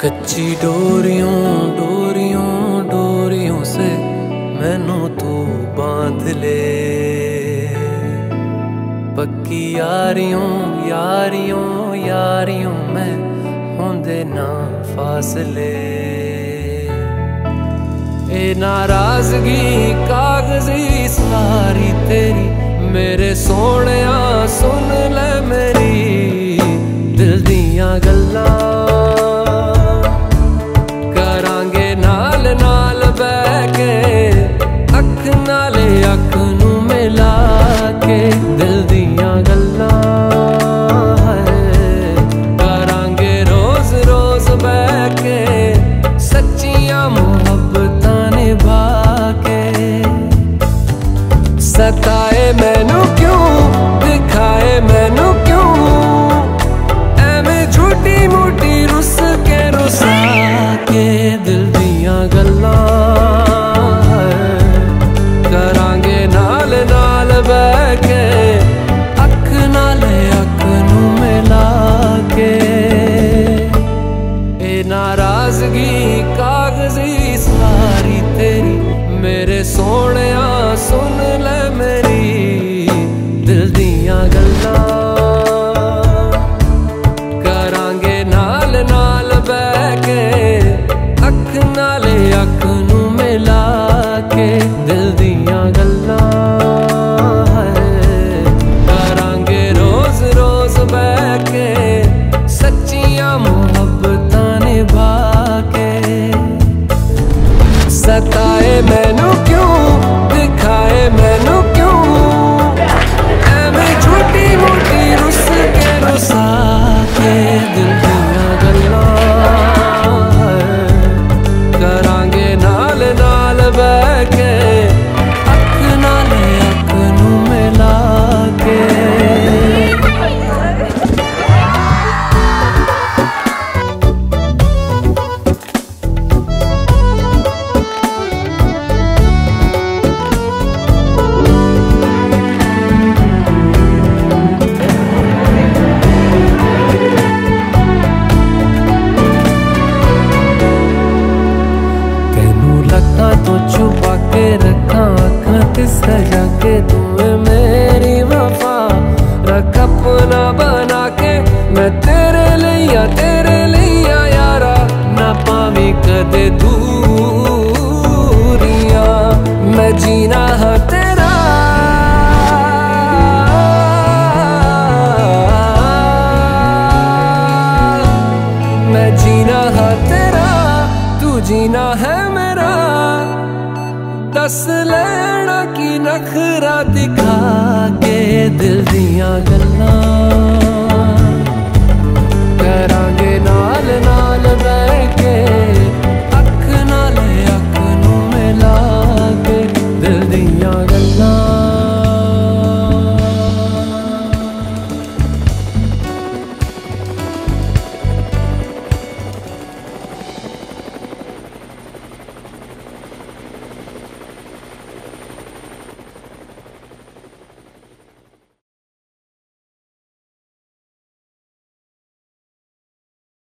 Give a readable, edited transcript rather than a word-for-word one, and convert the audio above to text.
कच्ची डोरियों डोरियों डोरियों से मैनू तू बांध ले, पक्की यारियों यारियों यारियों में होंदे ना फासले। ए नाराजगी कागजी सारी तेरी मेरे सोहणिया सुन ले मेरी दिल दियां गल्लां, करांगे नाल नाल बैठ के अख नाले अख नू मिला के दिल दियां गल्लां करांगे रोज रोज बैठ के सच्चियां मुहब्बतां निभा के। सताए मैनू क्यों दिखाए मैनू क्यों एवें झूठी मूठी रुस के रुसा के दिल दियां गल्लां करांगे नाल नाल बैठ के अख नाले अख नू मिला के। ए नाराजगी कागजी सारी तेरी मेरे सोहणिया सुन ले मेरी दिल दियां गल्लां, करांगे नाल नाल बैठ के अख नाले अख नू मिला के दिल दियां गल्लां करांगे रोज रोज बैठ के सच्चियां मुहब्बतां निभा के। सताए मैनू क्यों दिखाए मैनू क्यों एवें झूठी मूठी रुस के रुसा के दिल दियां गल्लां करांगे नाल नाल बैठ के अख नाले अख नू मिला के। तो छुपा के रखा अखां ते सजा के तूं मेरी वफा रख अपना बना के मैं तेरे लिया यारा ना पावी कदे दूरियां मैं जीना हाँ तेरा मैं जीना हाँ तेरा तू जीना है मेरा। दस लेना की नखरा दिखा के दिल दियां गल्लां करांगे नाल नाल बैठ के